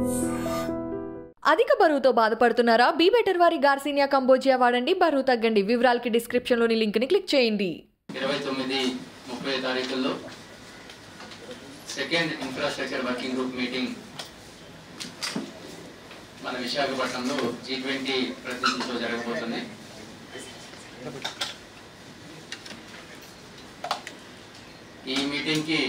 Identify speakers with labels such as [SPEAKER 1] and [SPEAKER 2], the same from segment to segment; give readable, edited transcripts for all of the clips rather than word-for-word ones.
[SPEAKER 1] అధిక బరువుతో బాధపడుతున్నారా? బీ బెటర్ వారి గార్సినియా కంబోజియా వాడండి, బరువు తగ్గండి. వివరాలకి డిస్క్రిప్షన్ లోని లింక్ ని క్లిక్ చేయండి.
[SPEAKER 2] 29-30 తారీఖుల్లో second infrastructure working group meeting మన విశాఖపట్నంలో G20 ప్రతినిధులతో జరగబోతుంది. ఈ మీటింగ్ కి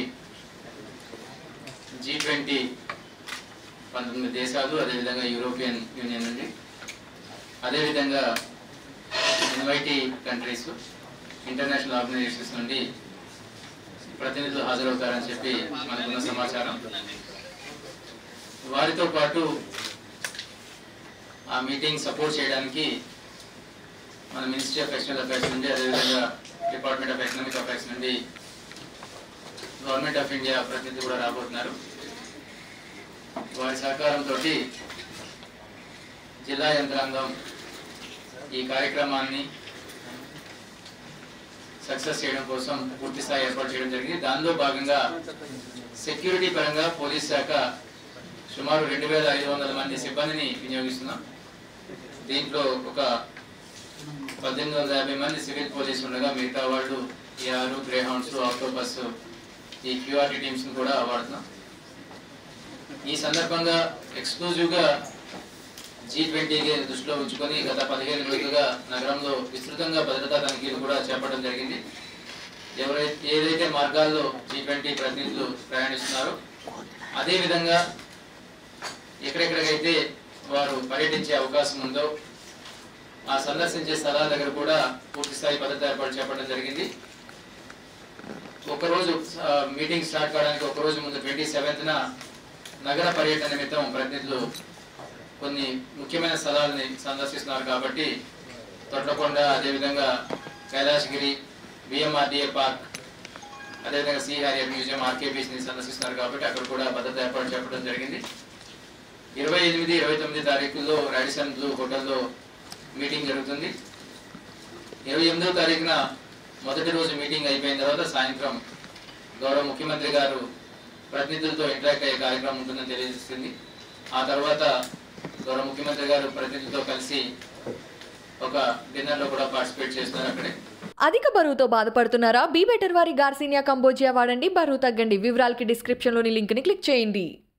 [SPEAKER 2] G20 19 దేశాలు, అదేవిధంగా యూరోపియన్ యూనియన్ నుండి, అదేవిధంగా ఇన్వైటీ కంట్రీస్, ఇంటర్నేషనల్ ఆర్గనైజేషన్స్ నుండి ప్రతినిధులు హాజరవుతారని చెప్పి మనకున్న సమాచారం. వారితో పాటు ఆ మీటింగ్ సపోర్ట్ చేయడానికి మన మినిస్ట్రీ ఆఫ్ ఎక్స్టర్నల్ అఫైర్స్ నుండి, అదేవిధంగా డిపార్ట్మెంట్ ఆఫ్ ఎకనామిక్ అఫైర్స్ నుండి గవర్నమెంట్ ఆఫ్ ఇండియా ప్రతినిధులు కూడా రాబోతున్నారు. వారి సహకారంతో జిల్లా యంత్రాంగం ఈ కార్యక్రమాన్ని సక్సెస్ చేయడం కోసం పూర్తి స్థాయి ఏర్పాటు చేయడం జరిగింది. దానిలో భాగంగా సెక్యూరిటీ పరంగా పోలీస్ శాఖ సుమారు 2500 మంది సిబ్బందిని వినియోగిస్తున్నాం. దీంట్లో ఒక 1850 మంది సివిల్ పోలీసు ఉండగా మిగతా వాళ్ళు AR, గ్రేహౌండ్స్, ఆక్టోపస్, ఈ QRT టీమ్స్ ను కూడా వాడుతున్నాం. ఈ సందర్భంగా ఎక్స్క్లూజివ్ గా G20 దృష్టిలో ఉంచుకొని గత 15 రోజులుగా నగరంలో విస్తృతంగా భద్రతా తనిఖీలు కూడా చేపట్టడం జరిగింది. ఏదైతే మార్గాల్లో G20 ప్రతినిధులు ప్రయాణిస్తున్నారో అదే విధంగా ఎక్కడెక్కడికైతే వారు పర్యటించే అవకాశం ఉందో ఆ సందర్శించే స్థలాల దగ్గర కూడా పూర్తి స్థాయి భద్రత ఏర్పాటు చేపట్టడం జరిగింది. ఒకరోజు మీటింగ్ స్టార్ట్ కావడానికి ఒకరోజు ముందు 27న నగర పర్యటన నిమిత్తం ప్రతినిధులు కొన్ని ముఖ్యమైన స్థలాలని సందర్శిస్తున్నారు కాబట్టి తొట్లకొండ, అదేవిధంగా కైలాసగిరి, BMRDA పార్క్, అదేవిధంగా సి హారియర్ మ్యూజియం, RKBని సందర్శిస్తున్నారు కాబట్టి అక్కడ కూడా భద్రత ఏర్పాటు చేపట్టడం జరిగింది. 28-29 తారీఖుల్లో రాడిసన్ బ్లూ హోటల్లో మీటింగ్ జరుగుతుంది. 28వ తారీఖున మొదటి రోజు మీటింగ్ అయిపోయిన తర్వాత సాయంత్రం గౌరవ ముఖ్యమంత్రి గారు ప్రతినిధులతో ఇంటరాక్ట్ అయ్యే కార్యక్రమం ఉంటుందని తెలియజేస్తుంది. ఆ తర్వాత గౌరవ ముఖ్యమంత్రి గారు ప్రతినిధులతో కలిసి ఒక డిన్నర్ లో కూడా పార్టిసిపేట్ చేస్తున్నారు. అక్కడే
[SPEAKER 1] అధిక బరువుతో బాధపడుతున్నారా? బీ బెటర్ వారి గార్సినియా కంబోజియా వాడండి, బరువు తగ్గండి. వివరాలకి డిస్క్రిప్షన్ లోని లింక్ ని క్లిక్ చేయండి.